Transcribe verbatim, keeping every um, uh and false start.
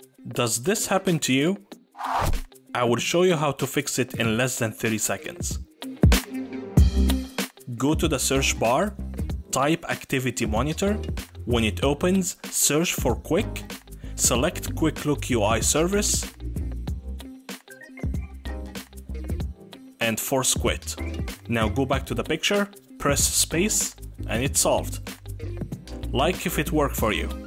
Does this happen to you? I will show you how to fix it in less than thirty seconds. Go to the search bar, type Activity Monitor. When it opens, search for Quick, select Quick Look U I Service, and force quit. Now go back to the picture, press space, and it's solved. Like if it worked for you.